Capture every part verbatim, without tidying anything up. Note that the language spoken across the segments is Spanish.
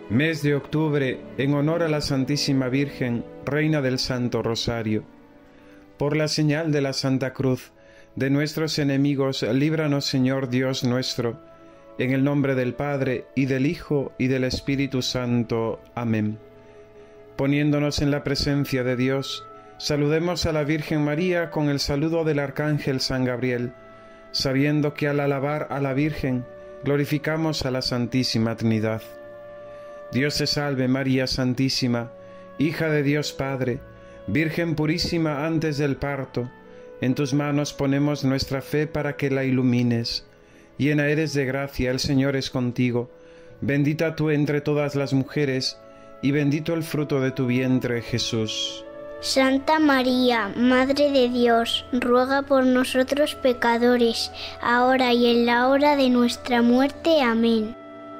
Mes de octubre, en honor a la Santísima Virgen, Reina del Santo Rosario. Por la señal de la Santa Cruz, de nuestros enemigos, líbranos, Señor Dios nuestro, en el nombre del Padre, y del Hijo, y del Espíritu Santo. Amén. Poniéndonos en la presencia de Dios, saludemos a la Virgen María con el saludo del Arcángel San Gabriel, sabiendo que al alabar a la Virgen, glorificamos a la Santísima Trinidad. Dios te salve María Santísima, hija de Dios Padre, Virgen purísima antes del parto, en tus manos ponemos nuestra fe para que la ilumines. Llena eres de gracia, el Señor es contigo, bendita tú entre todas las mujeres, y bendito el fruto de tu vientre, Jesús. Santa María, Madre de Dios, ruega por nosotros pecadores, ahora y en la hora de nuestra muerte. Amén.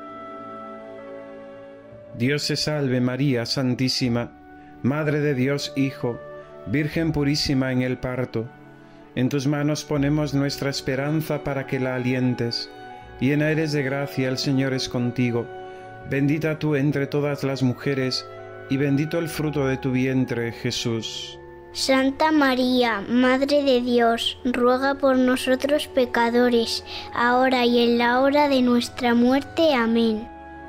Dios te salve María Santísima, Madre de Dios Hijo, Virgen purísima en el parto. En tus manos ponemos nuestra esperanza para que la alientes. Llena eres de gracia, el Señor es contigo. Bendita tú entre todas las mujeres, y bendito el fruto de tu vientre, Jesús. Santa María, Madre de Dios, ruega por nosotros pecadores, ahora y en la hora de nuestra muerte. Amén.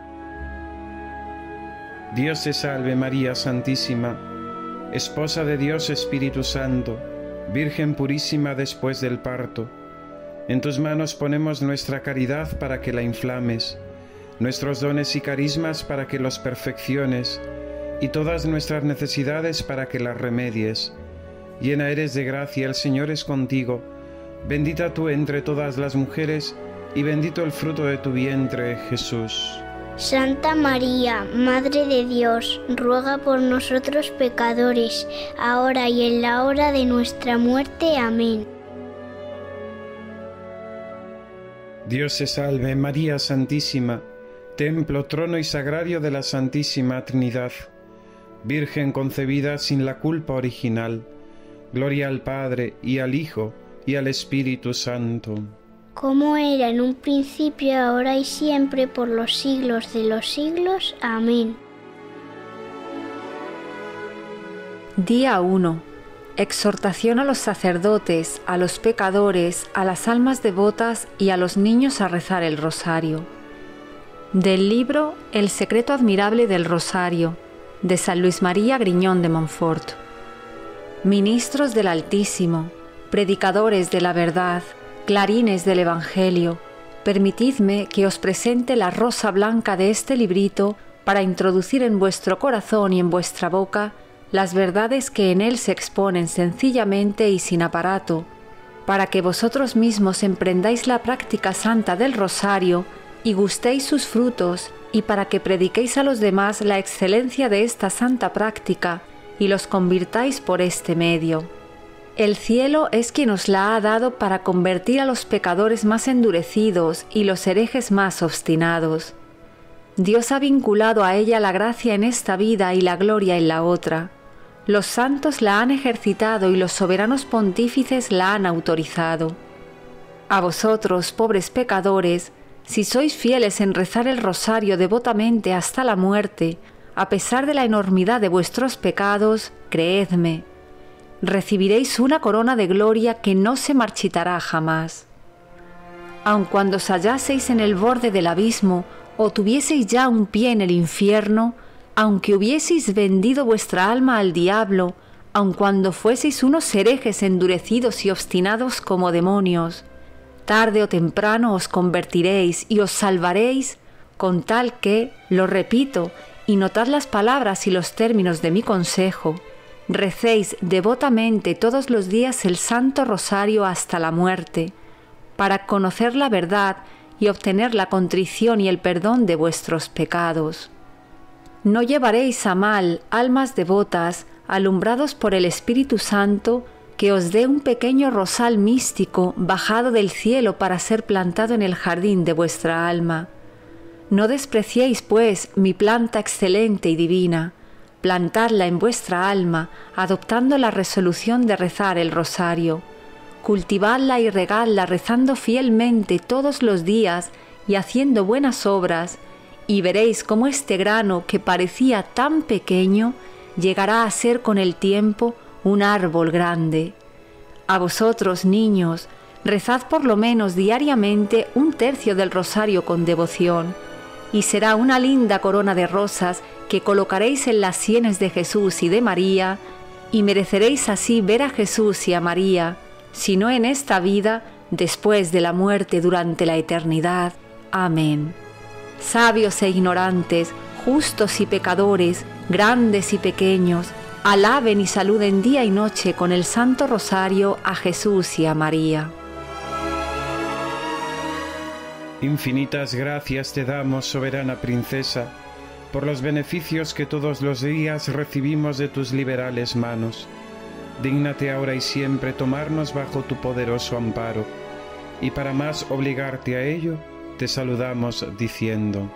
Dios te salve María Santísima, Esposa de Dios Espíritu Santo, Virgen purísima después del parto. En tus manos ponemos nuestra caridad para que la inflames, nuestros dones y carismas para que los perfecciones, y todas nuestras necesidades para que las remedies. Llena eres de gracia, el Señor es contigo, bendita tú entre todas las mujeres, y bendito el fruto de tu vientre, Jesús. Santa María, Madre de Dios, ruega por nosotros pecadores, ahora y en la hora de nuestra muerte. Amén. Dios te salve, María Santísima, templo, trono y sagrario de la Santísima Trinidad, Virgen concebida sin la culpa original. Gloria al Padre, y al Hijo, y al Espíritu Santo. Como era en un principio, ahora y siempre, por los siglos de los siglos. Amén. Día uno. Exhortación a los sacerdotes, a los pecadores, a las almas devotas y a los niños a rezar el rosario. Del libro El secreto admirable del rosario, de San Luis María Griñón de Montfort. Ministros del Altísimo, predicadores de la verdad, clarines del Evangelio, permitidme que os presente la rosa blanca de este librito para introducir en vuestro corazón y en vuestra boca las verdades que en él se exponen sencillamente y sin aparato, para que vosotros mismos emprendáis la práctica santa del rosario y gustéis sus frutos, y para que prediquéis a los demás la excelencia de esta santa práctica y los convirtáis por este medio. El cielo es quien os la ha dado para convertir a los pecadores más endurecidos y los herejes más obstinados. Dios ha vinculado a ella la gracia en esta vida y la gloria en la otra. Los santos la han ejercitado y los soberanos pontífices la han autorizado. A vosotros, pobres pecadores, si sois fieles en rezar el rosario devotamente hasta la muerte, a pesar de la enormidad de vuestros pecados, creedme, recibiréis una corona de gloria que no se marchitará jamás. Aun cuando os hallaseis en el borde del abismo o tuvieseis ya un pie en el infierno, aunque hubieseis vendido vuestra alma al diablo, aun cuando fueseis unos herejes endurecidos y obstinados como demonios, tarde o temprano os convertiréis y os salvaréis, con tal que, lo repito, y notad las palabras y los términos de mi consejo, recéis devotamente todos los días el Santo Rosario hasta la muerte, para conocer la verdad y obtener la contrición y el perdón de vuestros pecados. No llevaréis a mal, almas devotas, alumbrados por el Espíritu Santo, que os dé un pequeño rosal místico bajado del cielo para ser plantado en el jardín de vuestra alma. No despreciéis, pues, mi planta excelente y divina. Plantadla en vuestra alma, adoptando la resolución de rezar el rosario. Cultivadla y regadla rezando fielmente todos los días y haciendo buenas obras, y veréis cómo este grano que parecía tan pequeño llegará a ser con el tiempo un árbol grande. A vosotros, niños, rezad por lo menos diariamente un tercio del rosario con devoción, y será una linda corona de rosas que colocaréis en las sienes de Jesús y de María, y mereceréis así ver a Jesús y a María, si no en esta vida, después de la muerte durante la eternidad. Amén. Sabios e ignorantes, justos y pecadores, grandes y pequeños, alaben y saluden día y noche con el Santo Rosario a Jesús y a María. Infinitas gracias te damos, soberana princesa, por los beneficios que todos los días recibimos de tus liberales manos. Dígnate ahora y siempre tomarnos bajo tu poderoso amparo, y para más obligarte a ello, te saludamos diciendo: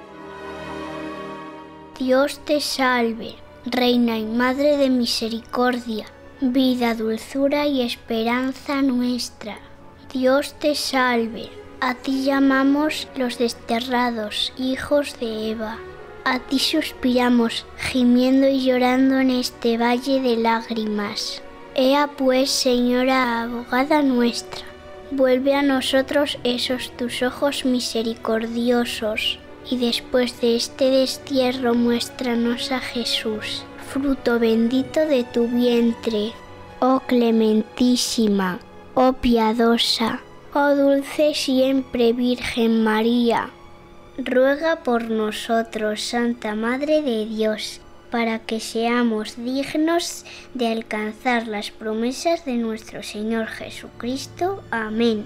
Dios te salve, Reina y Madre de misericordia, vida, dulzura y esperanza nuestra. Dios te salve, a ti llamamos los desterrados, hijos de Eva. A ti suspiramos, gimiendo y llorando en este valle de lágrimas. Ea pues, Señora abogada nuestra, vuelve a nosotros esos tus ojos misericordiosos, y después de este destierro muéstranos a Jesús, fruto bendito de tu vientre. Oh clementísima, oh piadosa, oh dulce siempre Virgen María, ruega por nosotros, Santa Madre de Dios, para que seamos dignos de alcanzar las promesas de nuestro Señor Jesucristo. Amén.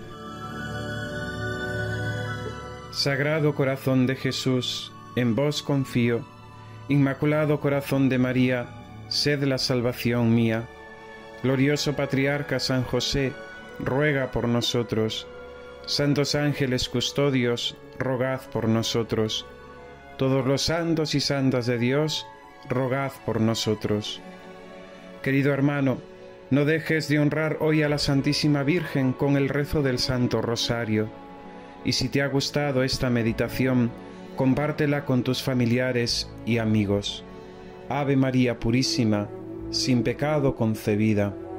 Sagrado Corazón de Jesús, en vos confío. Inmaculado Corazón de María, sed la salvación mía. Glorioso Patriarca San José, ruega por nosotros. Santos ángeles custodios, rogad por nosotros. Todos los santos y santas de Dios, rogad por nosotros. Querido hermano, no dejes de honrar hoy a la Santísima Virgen con el rezo del Santo Rosario. Y si te ha gustado esta meditación, compártela con tus familiares y amigos. Ave María Purísima, sin pecado concebida.